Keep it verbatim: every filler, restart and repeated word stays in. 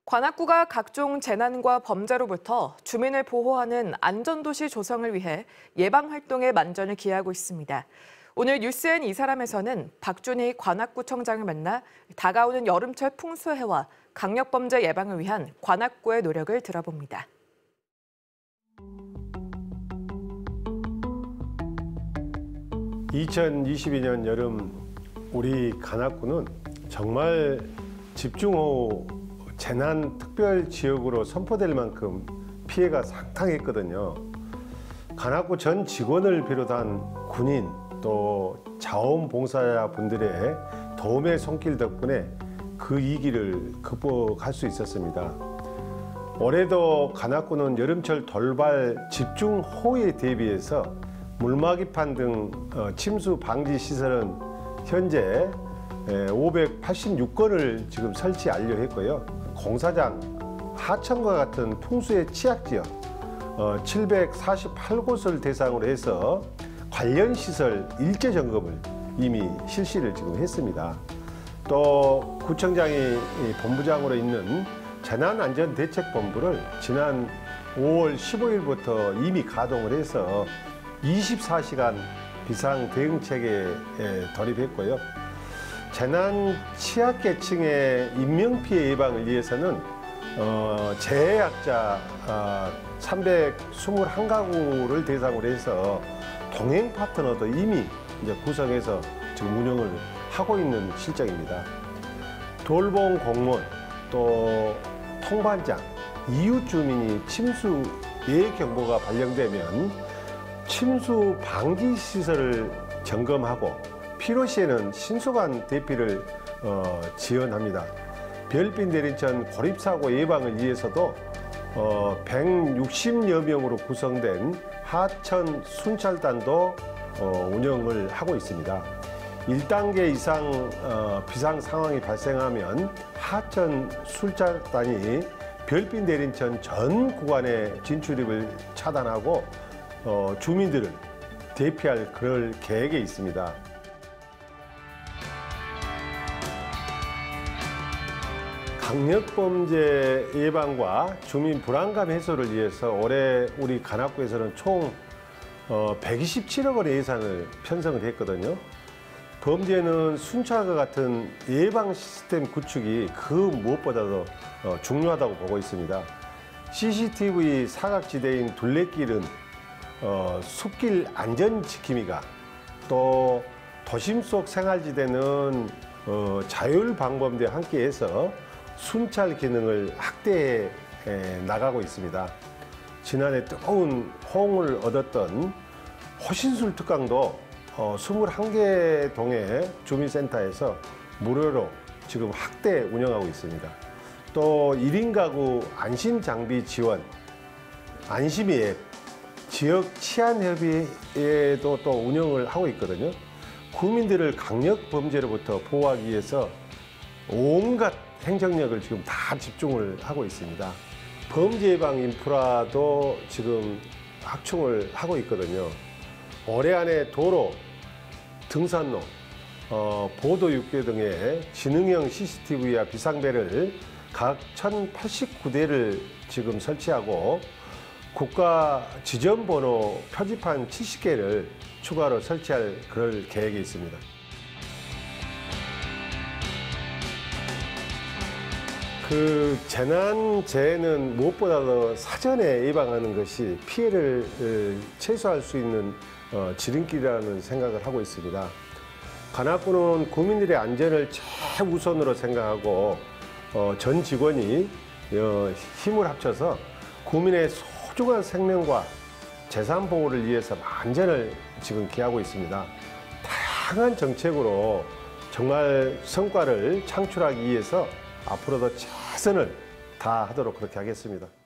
관악구가 각종 재난과 범죄로부터 주민을 보호하는 안전도시 조성을 위해 예방활동에 만전을 기하고 있습니다. 오늘 뉴스엔 이 사람에서는 박준희 관악구청장을 만나 다가오는 여름철 풍수해와 강력범죄 예방을 위한 관악구의 노력을 들어봅니다. 이천이십이 년 여름 우리 관악구는 정말 집중호우 재난 특별 지역으로 선포될 만큼 피해가 상당했거든요. 관악구 전 직원을 비롯한 군인 또 자원봉사자분들의 도움의 손길 덕분에 그 위기를 극복할 수 있었습니다. 올해도 관악구는 여름철 돌발 집중호우에 대비해서 물막이판 등 침수 방지 시설은 현재 오백팔십육 건을 지금 설치 완료했고요. 공사장, 하천과 같은 풍수의 취약지역 칠백사십팔 곳을 대상으로 해서 관련 시설 일제 점검을 이미 실시를 지금 했습니다. 또 구청장이 본부장으로 있는 재난안전대책본부를 지난 오월 십오일부터 이미 가동을 해서 이십사 시간 비상대응체계에 돌입했고요. 재난 취약계층의 인명피해 예방을 위해서는 어, 재해약자 어, 삼백이십일 가구를 대상으로 해서 동행 파트너도 이미 이제 구성해서 지금 운영을 하고 있는 실정입니다. 돌봄 공무원 또 통반장, 이웃 주민이 침수 예외 경보가 발령되면 침수 방지 시설을 점검하고 필요시에는 신속한 대피를 어, 지원합니다. 별빛 내린천 고립사고 예방을 위해서도 어, 백육십여 명으로 구성된 하천 순찰단도 어, 운영을 하고 있습니다. 일 단계 이상 어, 비상 상황이 발생하면 하천 순찰단이 별빛 내린천 전 구간의 진출입을 차단하고 어, 주민들을 대피할 그럴 계획에 있습니다. 강력범죄 예방과 주민 불안감 해소를 위해서 올해 우리 관악구에서는 총 백이십칠억 원의 예산을 편성을 했거든요. 범죄는 순찰과 같은 예방 시스템 구축이 그 무엇보다도 중요하다고 보고 있습니다. 씨씨티비 사각지대인 둘레길은 어, 숲길 안전 지킴이가, 또 도심 속 생활지대는 어, 자율방범대와 함께해서 순찰 기능을 확대해 나가고 있습니다. 지난해 뜨거운 호응을 얻었던 호신술 특강도 어, 이십일 개 동의 주민센터에서 무료로 지금 확대 운영하고 있습니다. 또 일 인 가구 안심 장비 지원, 안심이 앱, 지역 치안협의회도 또 운영을 하고 있거든요. 국민들을 강력 범죄로부터 보호하기 위해서 온갖 행정력을 지금 다 집중을 하고 있습니다. 범죄 예방 인프라도 지금 확충을 하고 있거든요. 올해 안에 도로, 등산로, 어, 보도 육교 등의 지능형 씨씨티비와 비상벨을 각 천팔십구 대를 지금 설치하고 국가 지점번호 표지판 칠십 개를 추가로 설치할 그럴 계획이 있습니다. 그 재난, 재해는 무엇보다도 사전에 예방하는 것이 피해를 최소화할 수 있는 어, 지름길이라는 생각을 하고 있습니다. 관악구는 국민들의 안전을 최우선으로 생각하고 어, 전 직원이 어, 힘을 합쳐서 국민의 소중한 생명과 재산 보호를 위해서 만전을 지금 기하고 있습니다. 다양한 정책으로 정말 성과를 창출하기 위해서 앞으로도 최선을 다하도록 그렇게 하겠습니다.